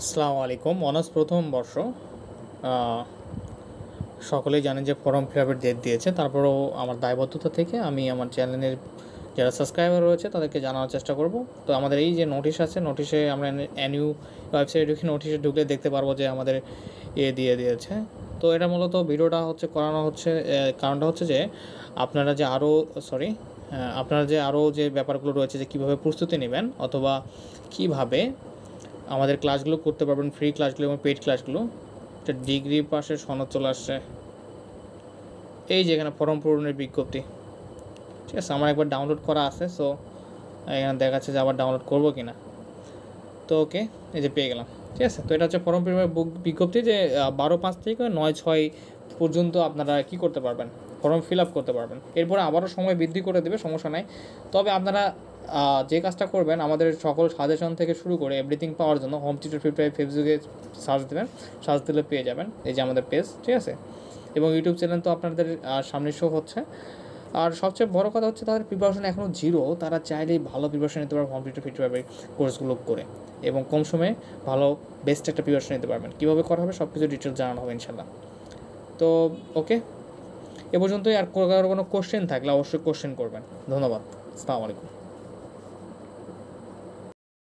আসসালামু আলাইকুম। অনার্স প্রথম বর্ষ। সকলেই জানেন যে ফর্ম ফিল আপের ডেট দিয়েছে। তারপরেও আমার দায়বদ্ধতা থেকে আমি আমার চ্যানেলের যারা সাবস্ক্রাইবার রয়েছে তাদেরকে জানানোর চেষ্টা করব। তো আমাদের এই যে নোটিশ আছে, নোটিশে আমরা এনইউ ওয়েবসাইটে ঢুকে নোটিশে ঢুকলে দেখতে পারবো যে আমাদের দিয়ে দিয়েছে। তো এটা মূলত ভিডিওটা করানো হচ্ছে, কারণটা হচ্ছে যে আপনারা যে আপনারা যে আরও যে ব্যাপারগুলো রয়েছে, যে কীভাবে প্রস্তুতি নেবেন অথবা কীভাবে আমাদের ক্লাসগুলো করতে পারবেন, ফ্রি ক্লাসগুলো এবং পেইড ক্লাসগুলো। একটা ডিগ্রি পাসের সনদ চলে আসছে, এই যে এখানে ফর্ম পূরণের বিজ্ঞপ্তি। ঠিক আছে, আমার একবার ডাউনলোড করা আছে, সো এখানে দেখাচ্ছে যে আবার ডাউনলোড করবো কি না। তো ওকে, এই যে পেয়ে গেলাম। ঠিক আছে, তো এটা হচ্ছে ফর্ম পূরণের বিজ্ঞপ্তি, যে 12/5 থেকে 9/6 পর্যন্ত আপনারা কী করতে পারবেন, ফর্ম ফিল আপ করতে পারবেন। এরপরে আবারও সময় বৃদ্ধি করে দেবে, সমস্যা নাই। তবে আপনারা যে কাজটা করবেন, আমাদের সকল সাজেশন থেকে শুরু করে এভরিথিং পাওয়ার জন্য হোম টিউটর ফেসবুকে সার্চ দেবেন, সার্চ দিলে পেয়ে যাবেন এই যে আমাদের পেজ। ঠিক আছে, এবং ইউটিউব চ্যানেল তো আপনাদের সামনে শো হচ্ছে। আর সবচেয়ে বড় কথা হচ্ছে, তাদের প্রিপারেশন এখনও জিরো। তারা চাইলেই ভালো প্রিপারেশন নিতে পারবে হোম টিউটর কোর্সগুলো করে, এবং কম সময়ে ভালো বেস্ট একটা প্রিপারেশন নিতে পারবেন। কীভাবে করা হবে সব কিছু ডিটেলস জানানো হবে ইনশাল্লাহ। তো ওকে, এ পর্যন্তই। আর কোনো কোশ্চেন থাকলে অবশ্যই কোশ্চেন করবেন। ধন্যবাদ। আসসালামু আলাইকুম।